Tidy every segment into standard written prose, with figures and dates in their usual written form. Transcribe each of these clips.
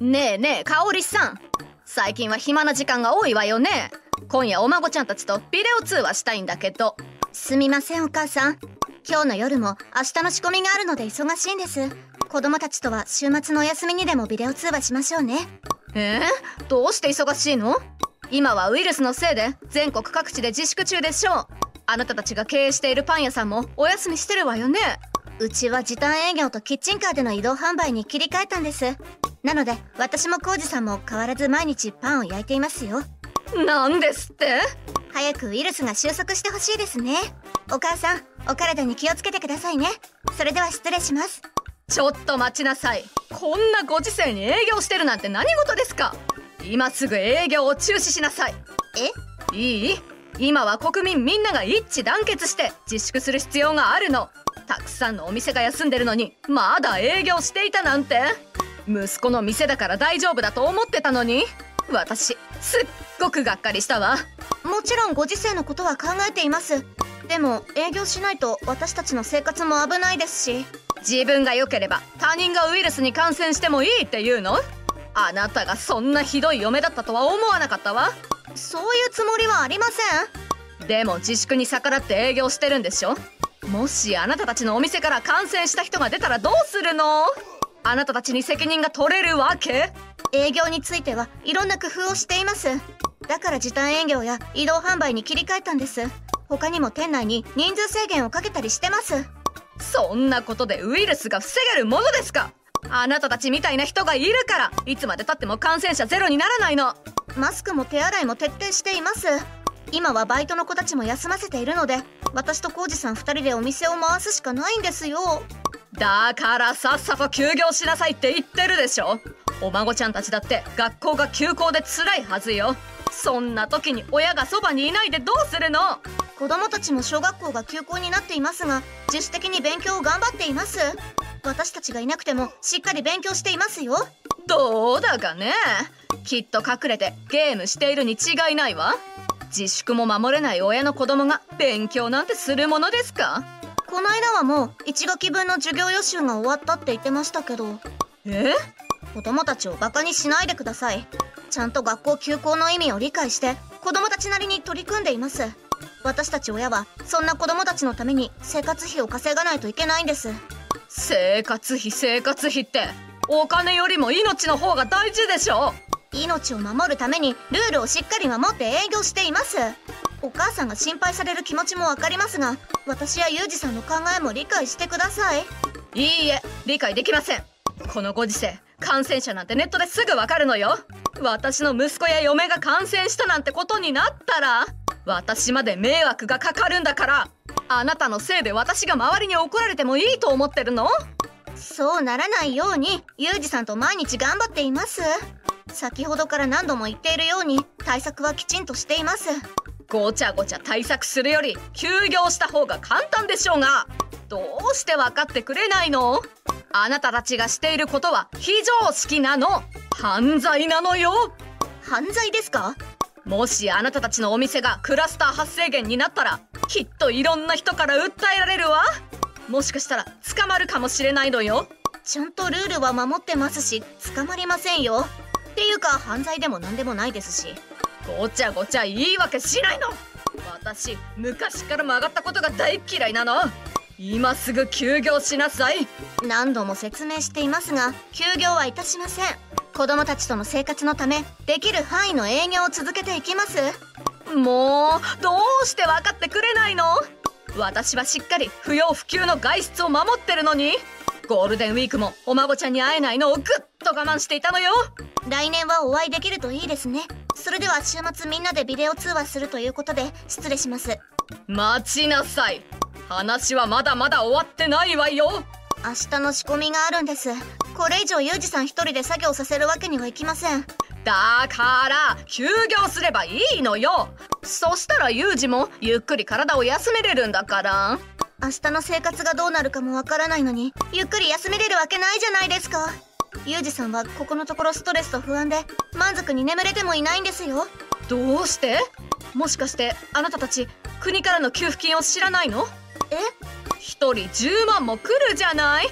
ねえねえ、かおりさん、最近は暇な時間が多いわよね。今夜お孫ちゃんたちとビデオ通話したいんだけど。 すみませんお母さん、今日の夜も明日の仕込みがあるので忙しいんです。子供たちとは週末のお休みにでもビデオ通話しましょうね。 どうして忙しいの？今はウイルスのせいで全国各地で自粛中でしょう。あなたたちが経営しているパン屋さんもお休みしてるわよね。 うちは時短営業とキッチンカーでの移動販売に切り替えたんです。なので私も浩二さんも変わらず毎日パンを焼いていますよ。 なんですって？ 早くウイルスが収束してほしいですね。お母さん、お体に気をつけてくださいね。それでは失礼します。 ちょっと待ちなさい。こんなご時世に営業してるなんて何事ですか？今すぐ営業を中止しなさい。いい？今は国民みんなが一致団結して自粛する必要があるの。たくさんのお店が休んでるのにまだ営業していたなんて。息子の店だから大丈夫だと思ってたのに。私すっごくがっかりしたわ。 もちろんご時世のことは考えています。でも営業しないと私たちの生活も危ないですし。 自分が良ければ他人がウイルスに感染してもいいって言うの？あなたがそんなひどい嫁だったとは思わなかったわ。 そういうつもりはありません。でも自粛に逆らって営業してるんでしょ？もしあなたたちのお店から感染した人が出たらどうするの？あなたたちに責任が取れるわけ？ 営業についてはいろんな工夫をしています。だから時短営業や移動販売に切り替えたんです。他にも店内に人数制限をかけたりしてます。 そんなことでウイルスが防げるものですか？あなたたちみたいな人がいるからいつまでたっても感染者ゼロにならないの。 マスクも手洗いも徹底しています。今はバイトの子たちも休ませているので私と浩二さん2人でお店を回すしかないんですよ。 だからさっさと休業しなさいって言ってるでしょ。お孫ちゃんたちだって学校が休校で辛いはずよ。そんな時に親がそばにいないでどうするの？ 子供たちも小学校が休校になっていますが自主的に勉強を頑張っています。私たちがいなくてもしっかり勉強していますよ。 どうだかね。きっと隠れてゲームしているに違いないわ。自粛も守れない親の子供が勉強なんてするものですか？ この間はもう1学期分の授業予習が終わったって言ってましたけど。子供たちをバカにしないでください。ちゃんと学校休校の意味を理解して子供たちなりに取り組んでいます。私たち親はそんな子供たちのために生活費を稼がないといけないんです。 生活費ってお金よりも命の方が大事でしょ。 命を守るためにルールをしっかり守って営業しています。お母さんが心配される気持ちもわかりますが私やユージさんの考えも理解してください。 いいえ、理解できません。このご時世感染者なんてネットですぐわかるのよ。私の息子や嫁が感染したなんてことになったら私まで迷惑がかかるんだから。あなたのせいで私が周りに怒られてもいいと思ってるの？ そうならないようにユージさんと毎日頑張っています。先ほどから何度も言っているように対策はきちんとしています。 ごちゃごちゃ対策するより休業した方が簡単でしょうが、どうして分かってくれないの？あなたたちがしていることは非常識なの。犯罪なのよ。 犯罪ですか？ もしあなたたちのお店がクラスター発生源になったらきっといろんな人から訴えられるわ。もしかしたら捕まるかもしれないのよ。 ちゃんとルールは守ってますし捕まりませんよ。っていうか犯罪でも何でもないですし。 ごちゃごちゃ言い訳しないの。私昔から曲がったことが大嫌いなの。今すぐ休業しなさい。 何度も説明していますが休業はいたしません。子供たちとの生活のためできる範囲の営業を続けていきます。 もうどうして分かってくれないの？私はしっかり不要不急の外出を守ってるのに。ゴールデンウィークもお孫ちゃんに会えないのをぐっと我慢していたのよ。 来年はお会いできるといいですね。それでは週末みんなでビデオ通話するということで失礼します。 待ちなさい。話はまだまだ終わってないわよ。 明日の仕込みがあるんです。これ以上ユージさん一人で作業させるわけにはいきません。 だから休業すればいいのよ。そしたらユージもゆっくり体を休めれるんだから。 明日の生活がどうなるかもわからないのにゆっくり休めれるわけないじゃないですか。ユージさんはここのところストレスと不安で満足に眠れてもいないんですよ。 どうして？もしかしてあなたたち国からの給付金を知らないの？1人10万も来るじゃない。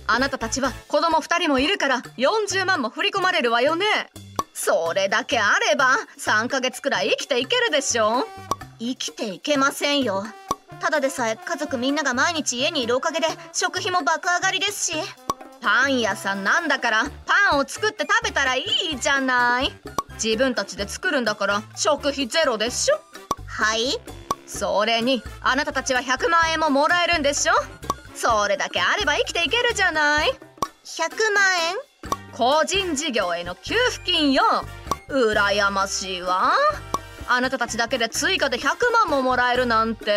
あなたたちは子供2人もいるから40万も振り込まれるわよね。それだけあれば3ヶ月くらい生きていけるでしょ。 生きていけませんよ。ただでさえ家族みんなが毎日家にいるおかげで食費も爆上がりですし。 パン屋さんなんだからパンを作って食べたらいいじゃない。自分たちで作るんだから食費ゼロでしょ。 はい。 それにあなたたちは100万円ももらえるんでしょ。それだけあれば生きていけるじゃない。 100万円？ 個人事業への給付金よ。羨ましいわ。あなたたちだけで追加で100万ももらえるなんて。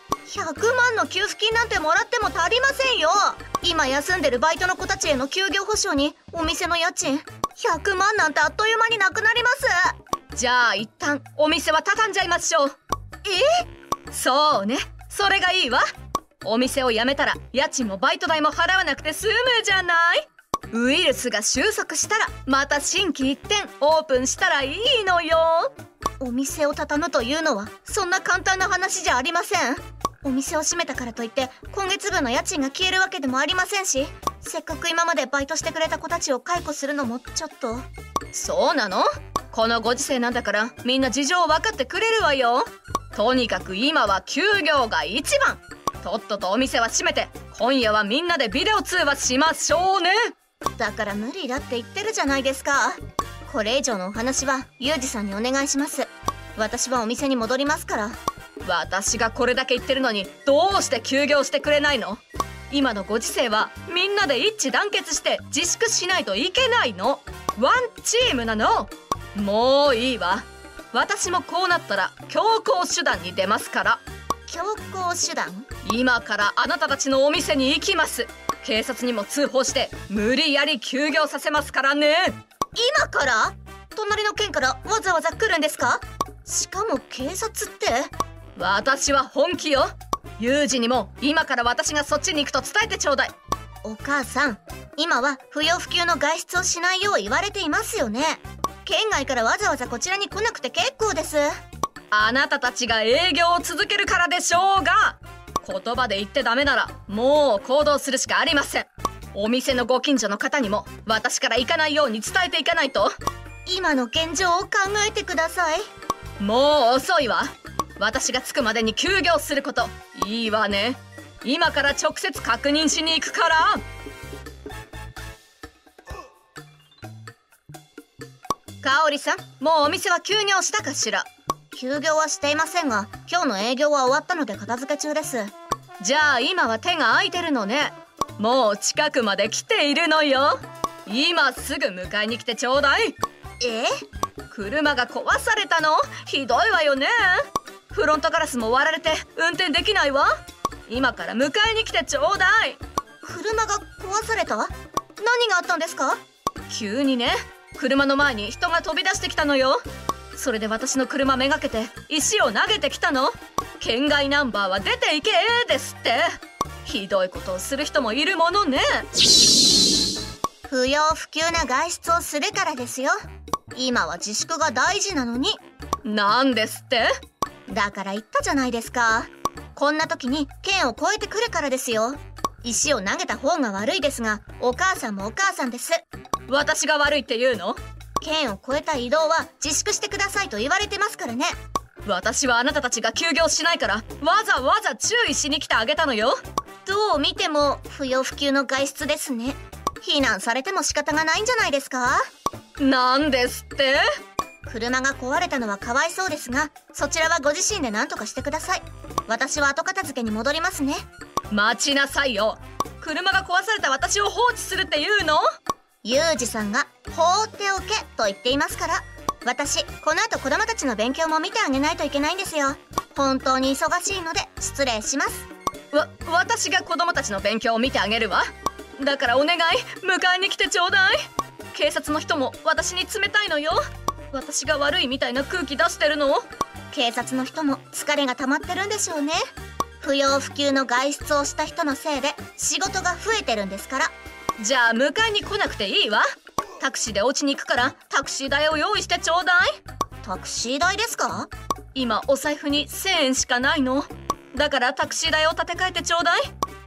100万の給付金なんてもらっても足りませんよ。今休んでるバイトの子たちへの休業保障にお店の家賃100万なんてあっという間になくなります。 じゃあ一旦お店は畳んじゃいましょう。そうね、それがいいわ。お店を辞めたら家賃もバイト代も払わなくて済むじゃない。ウイルスが収束したらまた心機一転オープンしたらいいのよ。 お店を畳むというのはそんな簡単な話じゃありません。お店を閉めたからといって今月分の家賃が消えるわけでもありませんし、せっかく今までバイトしてくれた子たちを解雇するのもちょっと。 そうなの？このご時世なんだからみんな事情分かってくれるわよ。とにかく今は休業が一番。とっととお店は閉めて今夜はみんなでビデオ通話しましょうね。 だから無理だって言ってるじゃないですか。これ以上のお話はユージさんにお願いします。私はお店に戻りますから。 私がこれだけ言ってるのにどうして休業してくれないの？今のご時世はみんなで一致団結して自粛しないといけないの。ワンチームなの。もういいわ。私もこうなったら強行手段に出ますから。 強行手段？ 今からあなたたちのお店に行きます。警察にも通報して無理やり休業させますからね。 今から？隣の県からわざわざ来るんですか？しかも警察って。 私は本気よ。ユージにも今から私がそっちに行くと伝えてちょうだい。 お母さん、今は不要不急の外出をしないよう言われていますよね。県外からわざわざこちらに来なくて結構です。 あなたたちが営業を続けるからでしょうが、言葉で言ってダメならもう行動するしかありません。お店のご近所の方にも私から行かないように伝えていかないと。 今の現状を考えてください。 もう遅いわ。私が着くまでに休業すること。いいわね。今から直接確認しに行くから。香織さん、もうお店は休業したかしら？ 休業はしていませんが、今日の営業は終わったので片付け中です。 じゃあ今は手が空いてるのね。もう近くまで来ているのよ。今すぐ迎えに来てちょうだい。車が壊されたの？ひどいわよね。フロントガラスも割られて運転できないわ。今から迎えに来てちょうだい。 車が壊された？何があったんですか？ 急にね、車の前に人が飛び出してきたのよ。それで私の車めがけて石を投げてきたの。県外ナンバーは出ていけですって。ひどいことをする人もいるものね。 不要不急な外出をするからですよ。今は自粛が大事なのに。 なんですって？ だから言ったじゃないですか。こんな時に県を越えてくるからですよ。石を投げた方が悪いですが、お母さんもお母さんです。 私が悪いって言うの？ 県を越えた移動は自粛してくださいと言われてますからね。 私はあなたたちが休業しないからわざわざ注意しに来てあげたのよ。 どう見ても不要不急の外出ですね。避難されても仕方がないんじゃないですか？ なんですって？ 車が壊れたのはかわいそうですが、そちらはご自身で何とかしてください。私は後片付けに戻りますね。 待ちなさいよ。車が壊された私を放置するって言うの？ ユージさんが放っておけと言っていますから。私この後子供たちの勉強も見てあげないといけないんですよ。本当に忙しいので失礼します。 私が子供たちの勉強を見てあげるわ。だからお願い、迎えに来てちょうだい。警察の人も私に冷たいのよ。私が悪いみたいな空気出してるの？ 警察の人も疲れが溜まってるんでしょうね。不要不急の外出をした人のせいで仕事が増えてるんですから。 じゃあ迎えに来なくていいわ。タクシーでお家に行くからタクシー代を用意してちょうだい。 タクシー代ですか？ 今お財布に1000円しかないの。だからタクシー代を立て替えてちょうだい。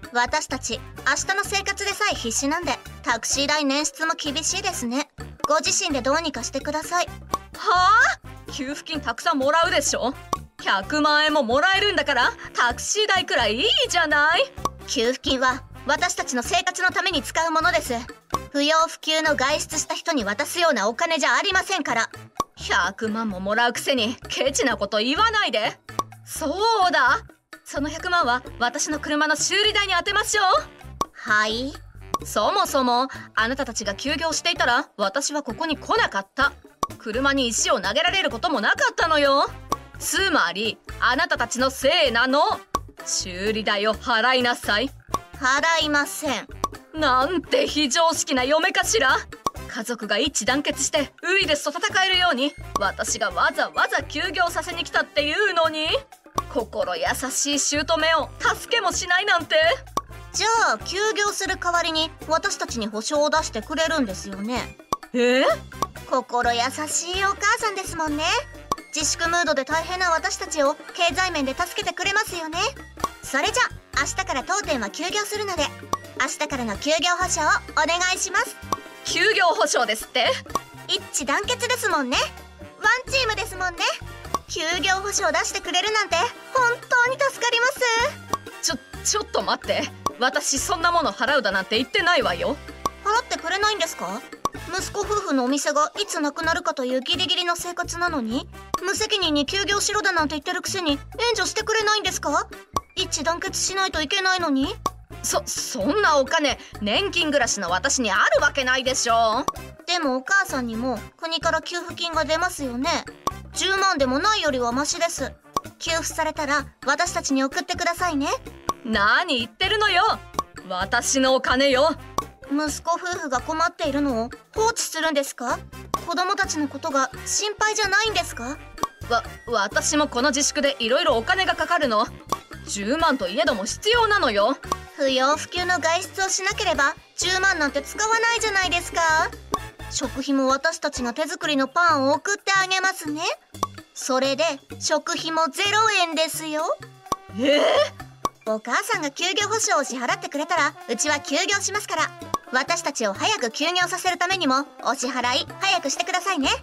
私たち明日の生活でさえ必死なんで、タクシー代捻出も厳しいですね。ご自身でどうにかしてください。 はあ、給付金たくさんもらうでしょ。100万円ももらえるんだからタクシー代くらいいいじゃない。 給付金は私たちの生活のために使うものです。不要不急の外出した人に渡すようなお金じゃありませんから。 100万ももらうくせにケチなこと言わないで。そうだ、その100万は私の車の修理代に充てましょう。 はい。 そもそもあなたたちが休業していたら私はここに来なかった。車に石を投げられることもなかったのよ。つまりあなたたちのせいなの。修理代を払いなさい。 払いません。 なんて非常識な嫁かしら。家族が一致団結してウイルスと戦えるように私がわざわざ休業させに来たっていうのに、心優しい姑を助けもしないなんて。 じゃあ休業する代わりに私たちに保証を出してくれるんですよね。心優しいお母さんですもんね。自粛ムードで大変な私たちを経済面で助けてくれますよね。それじゃあ明日から当店は休業するので、明日からの休業保証をお願いします。 休業保証ですって。 一致団結ですもんね。ワンチームですもんね。休業保証出してくれるなんて本当に助かります。 ちょっと待って、私そんなもの払うだなんて言ってないわよ。 払ってくれないんですか？息子夫婦のお店がいつなくなるかというギリギリの生活なのに、無責任に休業しろだなんて言ってるくせに援助してくれないんですか？一致団結しないといけないのに。 そんなお金年金暮らしの私にあるわけないでしょ。 でもお母さんにも国から給付金が出ますよね。10万でもないよりはマシです。給付されたら私たちに送ってくださいね。 何言ってるのよ、私のお金よ。 息子夫婦が困っているのを放置するんですか？子供たちのことが心配じゃないんですか？ 私もこの自粛でいろいろお金がかかるの。10万といえども必要なのよ。 不要不急の外出をしなければ10万なんて使わないじゃないですか。食費も私たちが手作りのパンを送ってあげますね。それで食費も0円ですよ。お母さんが休業保証を支払ってくれたらうちは休業しますから、私たちを早く休業させるためにもお支払い早くしてくださいね。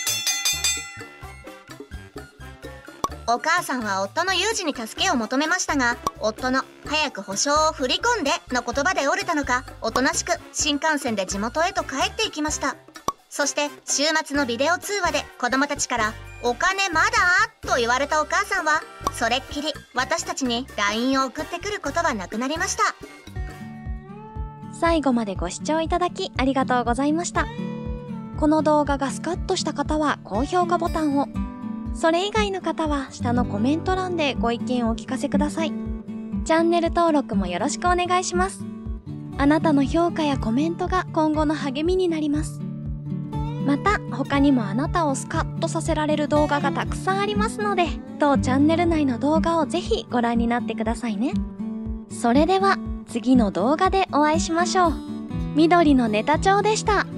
お母さんは夫の有事に助けを求めましたが、夫の早く保証を振り込んでの言葉で折れたのか、おとなしく新幹線で地元へと帰っていきました。そして週末のビデオ通話で子供たちからお金まだと言われたお母さんは、それっきり私たちに LINE を送ってくることはなくなりました。 最後までご視聴いただきありがとうございました。この動画がスカッとした方は高評価ボタンを、それ以外の方は下のコメント欄でご意見をお聞かせください。チャンネル登録もよろしくお願いします。あなたの評価やコメントが今後の励みになります。また他にもあなたをスカッとさせられる動画がたくさんありますので、当チャンネル内の動画をぜひご覧になってくださいね。それでは次の動画でお会いしましょう。緑のネタ帳でした。